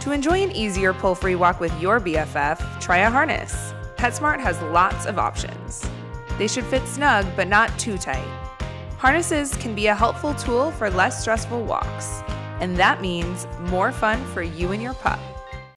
To enjoy an easier pull-free walk with your BFF, try a harness. PetSmart has lots of options. They should fit snug but not too tight. Harnesses can be a helpful tool for less stressful walks, and that means more fun for you and your pup.